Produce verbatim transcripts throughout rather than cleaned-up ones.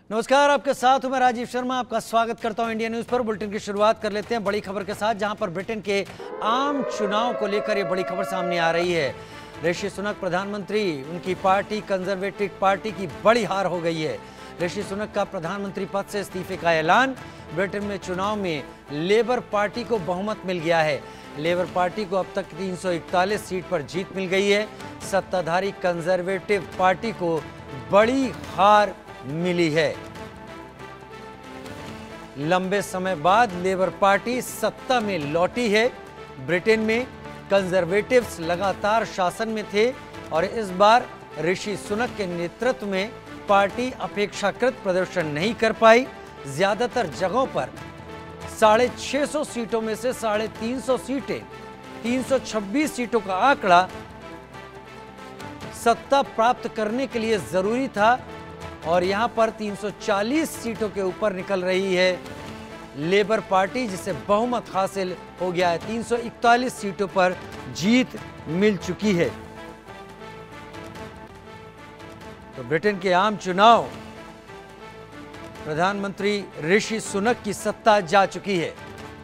नमस्कार, आपके साथ हूं मैं राजीव शर्मा। आपका स्वागत करता हूं इंडिया न्यूज पर। बुलेटिन की शुरुआत कर लेते हैं बड़ी खबर के साथ, जहां पर ब्रिटेन के आम चुनाव को लेकर यह बड़ी खबर सामने आ रही है। ऋषि सुनक प्रधानमंत्री, उनकी पार्टी कंजर्वेटिव पार्टी की बड़ी हार हो गई है। ऋषि सुनक का प्रधानमंत्री पद से इस्तीफे का ऐलान। ब्रिटेन में चुनाव में लेबर पार्टी को बहुमत मिल गया है। लेबर पार्टी को अब तक तीन सौ इकतालीस सीट पर जीत मिल गई है। सत्ताधारी कंजर्वेटिव पार्टी को बड़ी हार मिली है। लंबे समय बाद लेबर पार्टी सत्ता में लौटी है। ब्रिटेन में कंजर्वेटिव्स लगातार शासन में थे और इस बार ऋषि सुनक के नेतृत्व में पार्टी अपेक्षाकृत प्रदर्शन नहीं कर पाई। ज्यादातर जगहों पर साढ़े छह सौ सीटों में से साढ़े तीन सौ सीटें, तीन सौ छब्बीस सीटों का आंकड़ा सत्ता प्राप्त करने के लिए जरूरी था और यहां पर तीन सौ चालीस सीटों के ऊपर निकल रही है लेबर पार्टी, जिसे बहुमत हासिल हो गया है। तीन सौ इकतालीस सीटों पर जीत मिल चुकी है। तो ब्रिटेन के आम चुनाव, प्रधानमंत्री ऋषि सुनक की सत्ता जा चुकी है।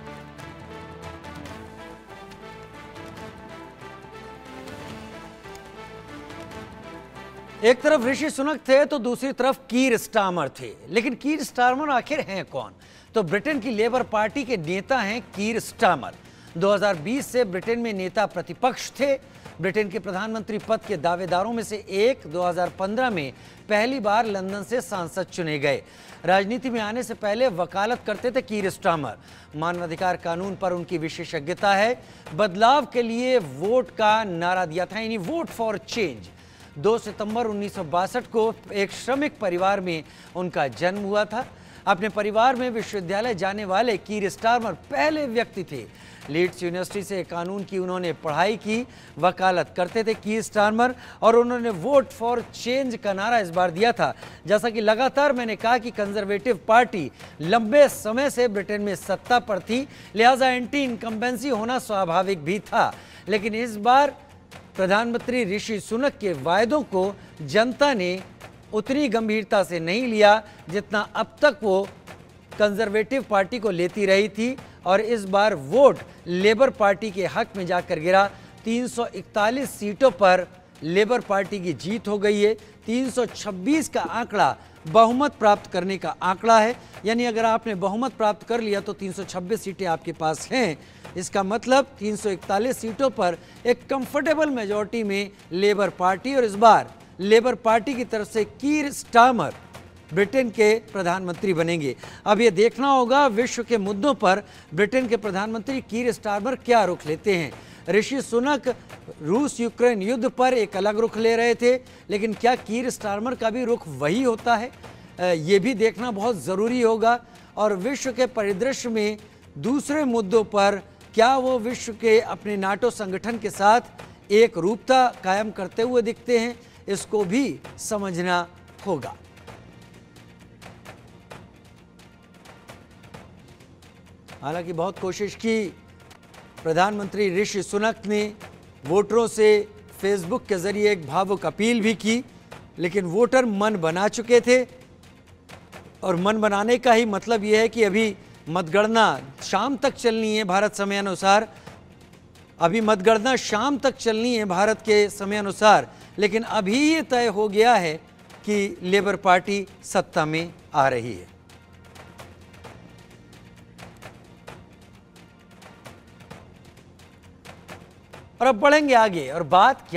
एक तरफ ऋषि सुनक थे तो दूसरी तरफ कीर स्टारमर थे। लेकिन कीर स्टारमर आखिर हैं कौन? तो ब्रिटेन की लेबर पार्टी के नेता हैं कीर स्टारमर। दो हज़ार बीस से ब्रिटेन में नेता प्रतिपक्ष थे। ब्रिटेन के प्रधानमंत्री पद के दावेदारों में से एक दो हज़ार पंद्रह में पहली बार लंदन से सांसद चुने गए। राजनीति में आने से पहले वकालत करते थे कीर स्टारमर। मानवाधिकार कानून पर उनकी विशेषज्ञता है। बदलाव के लिए वोट का नारा दिया था, यानी वोट फॉर चेंज। दो सितंबर उन्नीस सौ बासठ को एक श्रमिक परिवार में उनका जन्म हुआ था। अपने परिवार में विश्वविद्यालय जाने वाले कीर स्टारमर पहले व्यक्ति थे। लीड्स यूनिवर्सिटी से कानून की उन्होंने पढ़ाई की। वकालत करते थे कीर स्टारमर और उन्होंने वोट फॉर चेंज का नारा इस बार दिया था। जैसा कि लगातार मैंने कहा कि कंजर्वेटिव पार्टी लंबे समय से ब्रिटेन में सत्ता पर थी, लिहाजा एंटी इनकम्बेंसी होना स्वाभाविक भी था। लेकिन इस बार प्रधानमंत्री ऋषि सुनक के वायदों को जनता ने उतनी गंभीरता से नहीं लिया जितना अब तक वो कंजर्वेटिव पार्टी को लेती रही थी और इस बार वोट लेबर पार्टी के हक में जाकर गिरा। तीन सौ इकतालीस सीटों पर लेबर पार्टी की जीत हो गई है। तीन सौ छब्बीस का आंकड़ा बहुमत प्राप्त करने का आंकड़ा है, यानी अगर आपने बहुमत प्राप्त कर लिया तो तीन सौ छब्बीस सीटें आपके पास हैं। इसका मतलब तीन सौ इकतालीस सीटों पर एक कंफर्टेबल मेजॉरिटी में लेबर पार्टी, और इस बार लेबर पार्टी की तरफ से कीर स्टारमर ब्रिटेन के प्रधानमंत्री बनेंगे। अब ये देखना होगा विश्व के मुद्दों पर ब्रिटेन के प्रधानमंत्री कीर स्टारमर क्या रुख लेते हैं। ऋषि सुनक रूस यूक्रेन युद्ध पर एक अलग रुख ले रहे थे, लेकिन क्या कीर स्टारमर का भी रुख वही होता है? ये भी देखना बहुत ज़रूरी होगा। और विश्व के परिदृश्य में दूसरे मुद्दों पर क्या वो विश्व के अपने नाटो संगठन के साथ एक रूपता कायम करते हुए दिखते हैं, इसको भी समझना होगा। हालांकि बहुत कोशिश की प्रधानमंत्री ऋषि सुनक ने, वोटरों से फेसबुक के जरिए एक भावुक अपील भी की, लेकिन वोटर मन बना चुके थे। और मन बनाने का ही मतलब यह है कि अभी मतगणना शाम तक चलनी है भारत समय अनुसार। अभी मतगणना शाम तक चलनी है भारत के समय अनुसार, लेकिन अभी ये तय हो गया है कि लेबर पार्टी सत्ता में आ रही है। और अब बढ़ेंगे आगे और बात